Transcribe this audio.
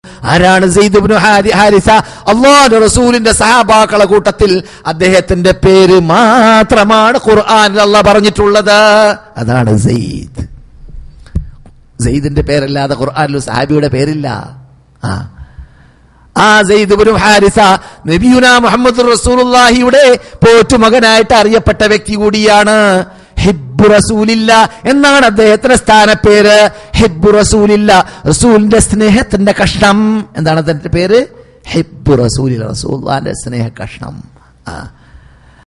ആരാണ് സെയ്ദ് ഇബ്നു ഹാരിസ? അല്ലാഹുവിന്റെ റസൂലിന്റെ സഹാബാക്കളെ കൂട്ടത്തിൽ അദ്ദേഹത്തിന്റെ പേര് മാത്രമാണ് ഖുർആനിൽ അല്ലാഹ് പറഞ്ഞിട്ടുള്ളത്. അതാണ് സെയ്ദ്. സെയ്ദിന്റെ പേരല്ലാതെ ഖുർആനിൽ സഹാബിയുടെ പേരില്ല. ആ സെയ്ദ് ഇബ്നു ഹാരിസ നബിയുനാ മുഹമ്മദ് റസൂലുള്ളാഹിയുടെ പോറ്റുമകനായിട്ട് അറിയപ്പെട്ട വ്യക്തി കൂടിയാണ്. ഹിബ്ബു റസൂലില്ല എന്നാണ് അദ്ദേഹത്തിന്റെ സ്ഥാനപ്പേര്. ഹിബ്ബു റസൂലില്ല, റസൂലിന്റെ സ്നേഹത്തിന്റെ കഷ്ണം. എന്താണ് അതിന്റെ പേര്? ഹിബ്ബു റസൂലില്ല, റസൂലുള്ളാഹിന്റെ സ്നേഹ കഷ്ണം.